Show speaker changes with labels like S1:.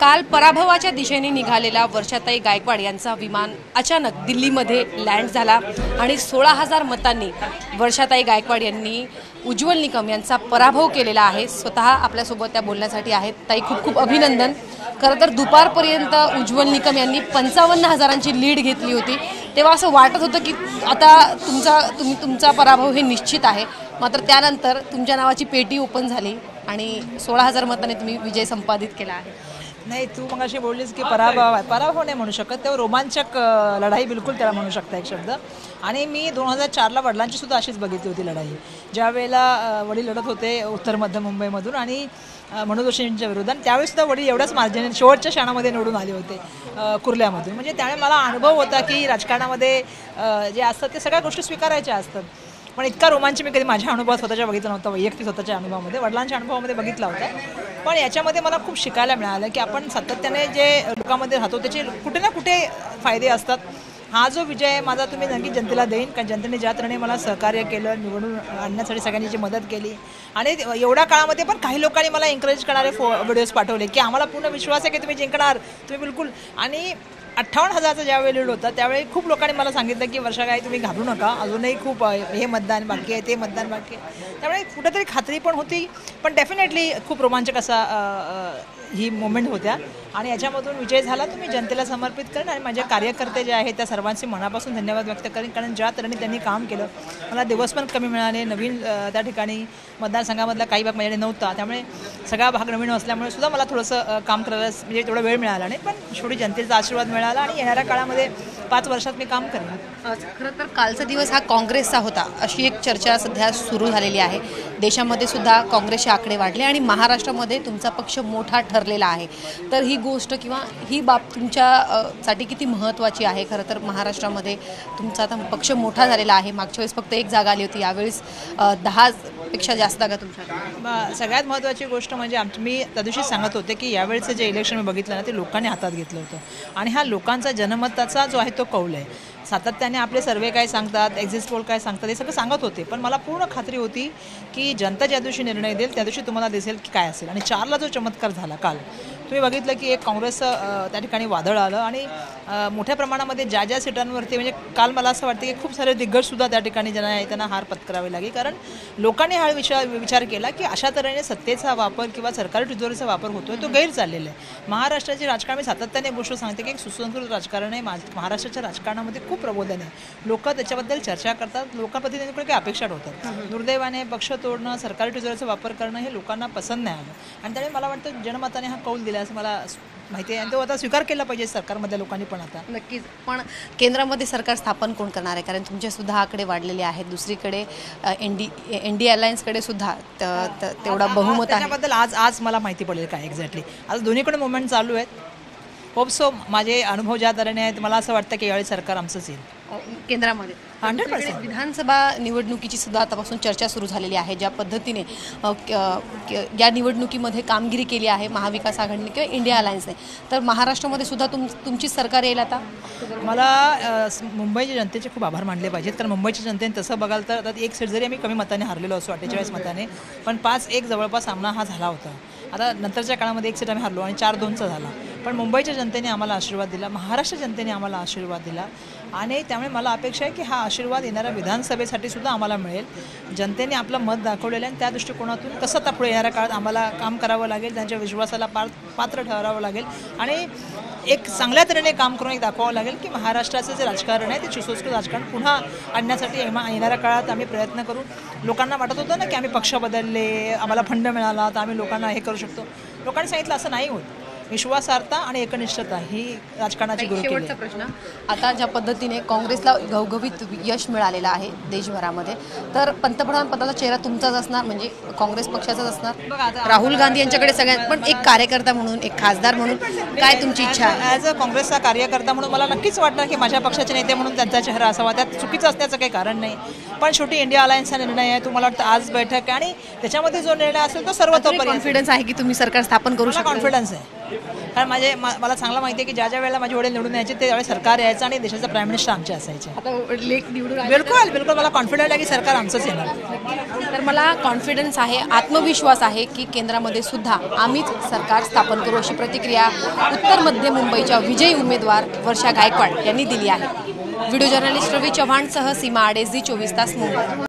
S1: काल पराभवाच्या दिशेने निघालेला वर्षाताई गायकवाड यांचा विमान अचानक दिल्लीमध्ये लँड झाला आणि 16,000 मतांनी वर्षाताई गायकवाड यांनी उज्ज्वल निकम यांचा पराभव केलेला आहे। स्वतः आपल्यासोबत त्या बोलण्यासाठी आहेत। ताई, खूप खूप अभिनंदन। खरं तर दुपारपर्यंत उज्ज्वल निकम यांनी 55,000ची लीड घेतली होती, तेव्हा असं वाटत होतं की आता तुमचा पराभव हे निश्चित आहे। मात्र त्यानंतर तुमच्या नावाची पेटी ओपन झाली आणि 16,000 मतांनी तुम्ही विजय संपादित केला आहे।
S2: नाही, तू मगाशी बोललीस की पराभव नाही म्हणू शकत, तेव्हा रोमांचक लढाई बिलकुल त्याला म्हणू शकता एक शब्द। आणि मी 2004ला वडिलांची सुद्धा अशीच बघितली होती लढाई, ज्या वेळेला वडील लढत होते उत्तर मध्य मुंबईमधून आणि मनोज जोशींच्या विरोधात। त्यावेळी सुद्धा वडील एवढ्याच मार्जिन शेवटच्या क्षणामध्ये निवडून आले होते कुर्ल्यामधून। म्हणजे त्यावेळी मला अनुभव होता की राजकारणामध्ये जे असतात ते सगळ्या गोष्टी स्वीकारायच्या असतात, पण इतका रोमांच मी कधी माझ्या अनुभवात स्वतःच्या बघितला नव्हता। वैयक्तिक स्वतःच्या अनुभवामध्ये, वडिलांच्या अनुभवामध्ये बघितला होता, पण याच्यामध्ये मला खूप शिकायला मिळालं की आपण सातत्याने जे लोकांमध्ये राहतो त्याचे कुठे ना कुठे फायदे असतात। हा जो विजय माझा तुम्ही नक्की जनतेला देईन, कारण जनतेने ज्या तऱ्हेने मला सहकार्य केलं, निवडून आणण्यासाठी सगळ्यांनी जी मदत केली आणि एवढ्या काळामध्ये पण काही लोकांनी मला एन्करेज करणारे व्हिडिओज पाठवले की आम्हाला पूर्ण विश्वास आहे की तुम्ही जिंकणार, तुम्ही बिलकुल। आणि 58,000चा ज्यावेळी लीड होता त्यावेळी खूप लोकांनी मला सांगितलं की वर्षा काय तुम्ही घाबरू नका, अजूनही खूप हे मतदान बाकी आहे, ते मतदान बाकी आहे। त्यामुळे कुठेतरी खात्री पण होती, पण डेफिनेटली खूप रोमांचक असा ही मोमेंट होत्या आणि याच्यामधून विजय झाला तो मी जनतेला समर्पित करेन आणि माझे कार्यकर्ते जे आहेत त्या सर्वांचे मनापासून धन्यवाद व्यक्त करेन, कारण ज्या तऱ्हेने त्यांनी काम केलं। मला दिवस पण कमी मिळाले, नवीन त्या ठिकाणी मतदारसंघामधला काही भाग माझ्याकडे नव्हता, त्यामुळे सगळा भाग नवीन असल्यामुळे सुद्धा मला थोडंसं काम करायला म्हणजे तेवढा वेळ मिळाला नाही, पण शेवटी जनतेचा आशीर्वाद मिळाला आणि येणाऱ्या काळामध्ये 5 वर्षात मी काम करेन।
S1: खरं तर कालचा दिवस हा काँग्रेसचा होता अशी एक चर्चा सध्या सुरू झालेली आहे। देशामध्ये सुद्धा काँग्रेसचे आकडे वाढले आणि महाराष्ट्रामध्ये तुमचा पक्ष मोठा ठरलेला आहे। तर ही गोष्ट किंवा ही बाब तुमच्यासाठी किती महत्त्वाची आहे? खरं तर महाराष्ट्रामध्ये तुमचा आता पक्ष मोठा झालेला आहे। मागच्या वेळेस फक्त 1 जागा आली होती, यावेळेस 10पेक्षा जास्त जागा तुमच्या।
S2: सगळ्यात महत्त्वाची गोष्ट म्हणजे मी त्या दिवशी सांगत होते की यावेळेचं जे इलेक्शन मी बघितलं ना ते लोकांनी हातात घेतलं होतं आणि हा लोकांचा जनमताचा जो आहे तो कौल आहे। सातत्याने आपले सर्वे काय सांगतात, एक्झिट पोल काय सांगतात हे सगळं सांगत होते, पण मला पूर्ण खात्री होती की जनता ज्या दिवशी निर्णय देईल त्या दिवशी तुम्हाला दिसेल की काय असेल। आणि 4ला जो चमत्कार झाला काल तुम्ही बघितलं की एक काँग्रेसचं त्या ठिकाणी वादळ आलं आणि मोठ्या प्रमाणामध्ये ज्या सीटांवरती म्हणजे काल मला असं वाटतं की खूप सारे दिग्गजसुद्धा त्या ठिकाणी त्यांना हार पत्करावी लागली, कारण लोकांनी हा विचार केला की अशा तऱ्हेने सत्तेचा वापर किंवा सरकारी तिजोरीचा वापर होतोय तो गैर चाललेला आहे। महाराष्ट्राचे राजकारण मी सातत्याने गोष्ट सांगते की एक सुसंस्कृत राजकारण आहे। महाराष्ट्राच्या राजकारणामध्ये खूप प्रबोधन आहे, लोक त्याच्याबद्दल चर्चा करतात, लोकप्रतिनिधींकडे काही अपेक्षा ठेवतात। दुर्दैवाने पक्ष तोडणं, सरकारी तिजोरीचा वापर करणं हे लोकांना पसंत नाही आलं आणि त्यामुळे मला वाटतं जनमताने हा कौल दिला असं मला माहिती आहे आणि तो आता स्वीकार केला पाहिजे सरकारमधल्या लोकांनी पण। आता
S1: नक्कीच, पण केंद्रामध्ये सरकार स्थापन कोण करणार आहे? कारण तुमचे सुद्धा आकडे वाढलेले आहेत, दुसरीकडे NDA अलायन्सकडे सुद्धा तेवढा बहुमत आहे।
S2: त्याच्याबद्दल आज मला माहिती पडेल काय एक्झॅक्टली। आज दोन्हीकडे मुवमेंट चालू आहेत, होप सो। माझे अनुभव ज्या तऱ्हेने आहेत मला असं वाटतं की यावेळी सरकार आमचंच येईल
S1: केंद्रामध्ये।
S2: 100%।
S1: विधानसभा निवडणुकीची सुद्धा आतापासून चर्चा सुरू झालेली आहे, ज्या पद्धतीने या निवडणुकीमध्ये कामगिरी केली आहे महाविकास आघाडीने किंवा इंडिया अलायन्सने, तर महाराष्ट्रामध्ये सुद्धा तुमची सरकार येईल आता।
S2: मला मुंबईच्या जनतेचे खूप आभार मानले पाहिजेत, कारण मुंबईच्या जनतेने तसं बघाल तर आता 1 सीट जरी आम्ही कमी मताने हारलेलो असो 48 मताने, पण 5-1 जवळपास सामना हा झाला होता। आता नंतरच्या काळामध्ये 1 सीट आम्ही हारलो आणि 4-2चा झाला, पण मुंबईच्या जनतेने आम्हाला आशीर्वाद दिला, महाराष्ट्र जनतेने आम्हाला आशीर्वाद दिला आणि त्यामुळे मला अपेक्षा आहे की हा आशीर्वाद येणाऱ्या विधानसभेसाठी सुद्धा आम्हाला मिळेल। जनतेने आपलं मत दाखवलेलं आहे आणि त्या दृष्टिकोनातून कसं आता पुढे येणाऱ्या काळात आम्हाला काम करावं लागेल, त्यांच्या विश्वासाला पात्र ठरावं लागेल आणि एक चांगल्या तऱ्हेने काम करून एक दाखवावं लागेल की महाराष्ट्राचं जे राजकारण आहे ते सुसंस्कृत राजकारण पुन्हा आणण्यासाठी येणाऱ्या काळात आम्ही प्रयत्न करू। लोकांना वाटत होतं ना की आम्ही पक्ष बदलले, आम्हाला फंड मिळाला तर आम्ही लोकांना हे करू शकतो, लोकांनी सांगितलं असं नाही होत। विश्वासार्हता आणि एकनिष्ठता ही राजकारणाची गुरुकिल्ली आहे।
S1: शेवटचा प्रश्न, आता ज्या पद्धतीने काँग्रेसला घवघवीत यश मिळालेलं आहे देशभरामध्ये, तर पंतप्रधान पदाचा चेहरा तुमचाच असणार, म्हणजे काँग्रेस पक्षाचाच असणार? राहुल गांधी यांच्याकडे सगळ्यात, पण एक कार्यकर्ता म्हणून, एक खासदार म्हणून काय तुमची इच्छा आहे?
S2: ॲज अ काँग्रेसचा कार्यकर्ता म्हणून मला नक्कीच वाटणार की माझ्या पक्षाचे नेते म्हणून त्यांचा चेहरा असावा, त्यात चुकीचं असण्याचं काही कारण नाही, पण शेवटी इंडिया अलायन्सचा निर्णय आहे। तुम्हाला वाटतं आज बैठक आहे आणि त्याच्यामध्ये जो निर्णय असेल तो सर्वतोपरी
S1: कॉन्फिडन्स आहे की तुम्ही सरकार स्थापन करू शकता?
S2: कॉन्फिडन्स आहे। कारण मला चांगलं माहिती आहे की ज्या ज्या वेळेला माझे वडील निवडून यायचे त्यावेळेस सरकार यायचं आणि देशाचा प्राईम मिनिस्टर आमचे असायचे.
S1: आता लेख निवडून आले.
S2: बिलकुल मला कॉन्फिडंट आहे की सरकार आमचंच येणार.
S1: तर मला कॉन्फिडन्स आहे, आत्मविश्वास आहे की केंद्रामध्ये सुद्धा आम्हीच सरकार स्थापन करू, अशी प्रतिक्रिया उत्तर मध्य मुंबईच्या विजयी उमेदवार वर्षा गायकवाड यांनी दिली आहे. व्हिडिओ जर्नलिस्ट रवी चव्हाणसह सीमा आडे, झी 24 तास, मुंबई.